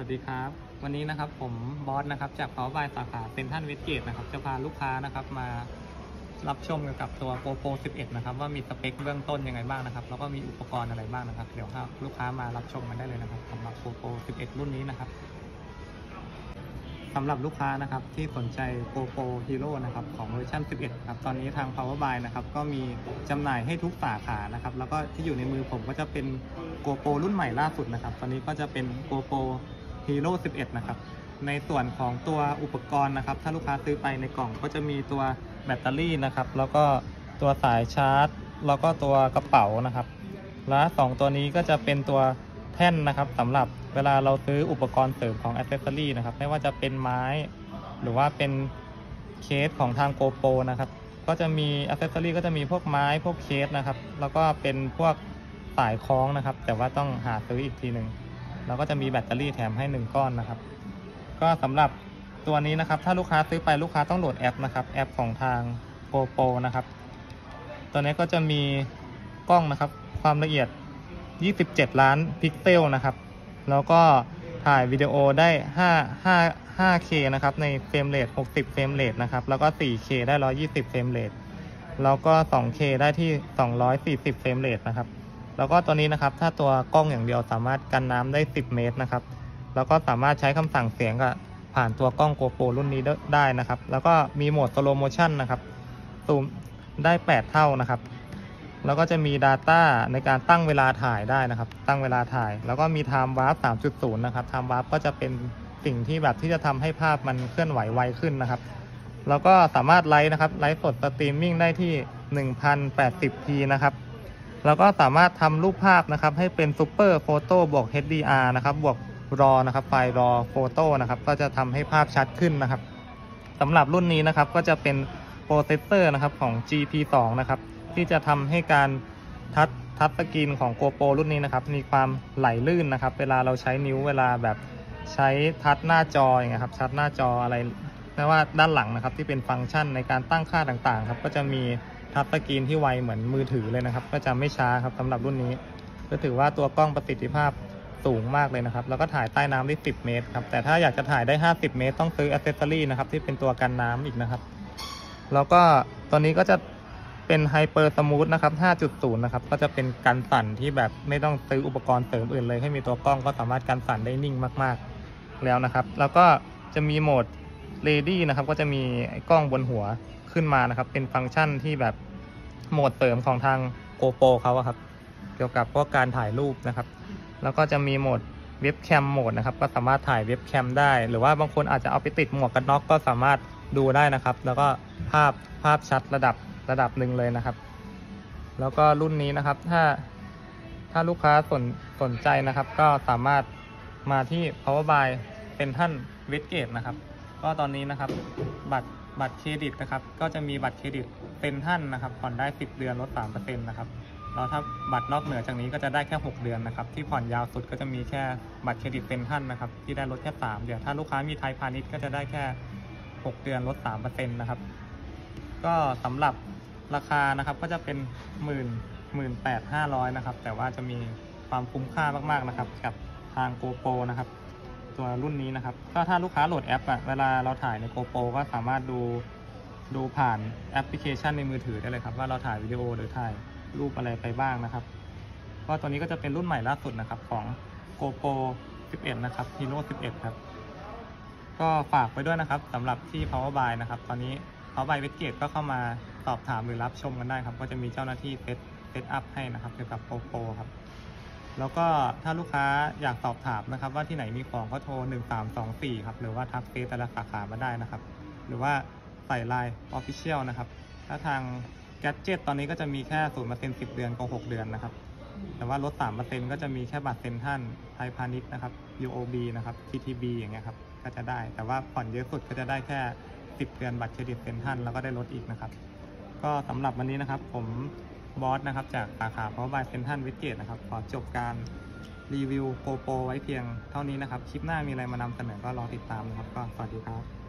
วัสดีครับวันนี้นะครับผมบอสนะครับจากเพาบายสาขาเซ็นทรัลเวสเกตนะครับจะพาลูกค้านะครับมารับชมเกี่ยวกับตัว GoPro 11นะครับว่ามีสเปคเบื้องต้นยังไงบ้างนะครับแล้วก็มีอุปกรณ์อะไรบ้างนะครับเดี๋ยวถ้าลูกค้ามารับชมกันได้เลยนะครับสำหรับ GoPro 11 รุ่นนี้นะครับสำหรับลูกค้านะครับที่สนใจ GoPro Hero นะครับของเวอร์ชัน11ครับตอนนี้ทาง Powerbuy นะครับก็มีจำหน่ายให้ทุกสาขานะครับแล้วก็ที่อยู่ในมือผมก็จะเป็น GoPro รุ่นใหม่ล่าสุดนะครับตอนนี้ก็จะเป็น GoPro Hero 11นะครับในส่วนของตัวอุปกรณ์นะครับถ้าลูกค้าซื้อไปในกล่องก็จะมีตัวแบตเตอรี่นะครับแล้วก็ตัวสายชาร์จแล้วก็ตัวกระเป๋านะครับและ2ตัวนี้ก็จะเป็นตัวแท่นนะครับสำหรับเวลาเราซื้ออุปกรณ์เสริมของ Accessory นะครับไม่ว่าจะเป็นไม้หรือว่าเป็นเคสของทาง GoPro นะครับก็จะมี Accessory ก็จะมีพวกไม้พวกเคสนะครับแล้วก็เป็นพวกสายคล้องนะครับแต่ว่าต้องหาซื้ออีกทีหนึ่งแล้วก็จะมีแบตเตอรี่แถมให้1ก้อนนะครับก็สำหรับตัวนี้นะครับถ้าลูกค้าซื้อไปลูกค้าต้องโหลดแอปนะครับแอปของทาง GoPro นะครับตัวนี้ก็จะมีกล้องนะครับความละเอียด27 ล้านพิกเซลนะครับแล้วก็ถ่ายวิดีโอได้ 5K นะครับในเฟรมเรท60เฟรมเรทนะครับแล้วก็ 4K ได้120เฟรมเรทแล้วก็ 2K ได้ที่240เฟรมเรทนะครับแล้วก็ตัวนี้นะครับถ้าตัวกล้องอย่างเดียวสามารถกันน้ำได้10เมตรนะครับแล้วก็สามารถใช้คำสั่งเสียงกับผ่านตัวกล้อง GoPro รุ่นนี้ได้นะครับแล้วก็มีโหมด Slow Motion นะครับซูมได้8เท่านะครับแล้วก็จะมี Data ในการตั้งเวลาถ่ายได้นะครับตั้งเวลาถ่ายแล้วก็มี Time Warp 3.0 นะครับ Time Warp ก็จะเป็นสิ่งที่แบบที่จะทำให้ภาพมันเคลื่อนไหวไวขึ้นนะครับแล้วก็สามารถไลฟ์นะครับไลฟ์สดสตรีมมิ่งได้ที่ 1080p นะครับแล้วก็สามารถทำรูปภาพนะครับให้เป็น Super Photo บวก HDR นะครับบวก RAW นะครับไฟล์ RAW Photo นะครับก็จะทำให้ภาพชัดขึ้นนะครับสำหรับรุ่นนี้นะครับก็จะเป็นโปรเซสเซอร์นะครับของ GP2 นะครับที่จะทำให้การทัชสกรีนของ GoPro รุ่นนี้นะครับมีความไหลลื่นนะครับเวลาเราใช้นิ้วเวลาแบบใช้ทัชหน้าจออย่างเงี้ยครับทัชหน้าจออะไรไม่ว่าด้านหลังนะครับที่เป็นฟังก์ชันในการตั้งค่าต่างๆครับก็จะมีทัชสกรีนที่ไวเหมือนมือถือเลยนะครับก็จะไม่ช้าครับสำหรับรุ่นนี้ก็ถือว่าตัวกล้องประสิทธิภาพสูงมากเลยนะครับแล้วก็ถ่ายใต้น้ำได้10เมตรครับแต่ถ้าอยากจะถ่ายได้50เมตรต้องซื้อ Accessory นะครับที่เป็นตัวกันน้ำอีกนะครับแล้วก็ตัวนี้ก็จะเป็น Hyper Smooth นะครับ 5.0 นะครับก็จะเป็นกันสั่นที่แบบไม่ต้องซื้ออุปกรณ์เสริมอื่นเลยให้มีตัวกล้องก็สามารถกันสั่นได้นิ่งมากๆแล้วนะครับแล้วก็จะมีโหมด Ready นะครับก็จะมีกล้องบนหัวขึ้นมานะครับเป็นฟังก์ชันที่แบบโหมดเสริมของทาง GoPro เขาครับเกี่ยวกับพวกการถ่ายรูปนะครับแล้วก็จะมีโหมดเว็บแคมโหมดนะครับก็สามารถถ่ายเว็บแคมได้หรือว่าบางคนอาจจะเอาไปติดหมวกกันน็อกก็สามารถดูได้นะครับแล้วก็ภาพชัดระดับหนึ่งเลยนะครับแล้วก็รุ่นนี้นะครับถ้าลูกค้าสนใจนะครับก็สามารถมาที่ Powerbuy เป็นท่านเวสเกตนะครับก็ตอนนี้นะครับบัตรเครดิตนะครับก็จะมีบัตรเครดิตเป็นท่านนะครับผ่อนได้10เดือนลด 3% นะครับแล้วถ้าบัตรนอกเหนือจากนี้ก็จะได้แค่6เดือนนะครับที่ผ่อนยาวสุดก็จะมีแค่บัตรเครดิตเป็นท่านนะครับที่ได้ลดแค่3เดือนถ้าลูกค้ามีไทยพาณิชย์ก็จะได้แค่6เดือนลด 3% นะครับก็สำหรับราคานะครับก็จะเป็น18,500นะครับแต่ว่าจะมีความคุ้มค่ามากๆนะครับกับทาง GoPro นะครับตัวรุ่นนี้นะครับก็ถ้าลูกค้าโหลดแอปเวลาเราถ่ายใน GoPro ก็สามารถดูผ่านแอปพลิเคชันในมือถือได้เลยครับว่าเราถ่ายวิดีโอหรือถ่ายรูปอะไรไปบ้างนะครับก็ตัวนี้ก็จะเป็นรุ่นใหม่ล่าสุดนะครับของ GoPro 11นะครับ Hero 11ครับก็ฝากไปด้วยนะครับสำหรับที่ Powerbuy นะครับตอนนี้Powerbuy เวสเกตก็เข้ามาสอบถามหรือรับชมกันได้ครับก็จะมีเจ้าหน้าที่เซตอัพให้นะครับเกี่ยวกับ GoPro ครับแล้วก็ถ้าลูกค้าอยากสอบถามนะครับว่าที่ไหนมีของก็โทร1324ครับหรือว่าทักเฟซแต่ละสาขามาได้นะครับหรือว่าใส่ไลน์ Official นะครับถ้าทาง Gadget ตอนนี้ก็จะมีแค่ 0% 10 เดือนกับ6เดือนนะครับแต่ว่าลด 3% ก็จะมีแค่บัตรเซ็นทรัลไทยพาณิชย์นะครับ UOB นะครับ TTB อย่างเงี้ยครับก็จะได้แต่ว่าผ่อนเยอะสุดก็จะได้แค่10เดือนบัตรเครดิตเซ็นทรัลแล้วก็ได้ลดอีกนะครับก็สำหรับวันนี้นะครับผมบอสนะครับจากสาขา Powerbuy เซ็นทรัลเวสเกตนะครับขอจบการรีวิว GoPro ไว้เพียงเท่านี้นะครับคลิปหน้ามีอะไรมานำเสนอก็รอติดตามนะครับก็สวัสดีครับ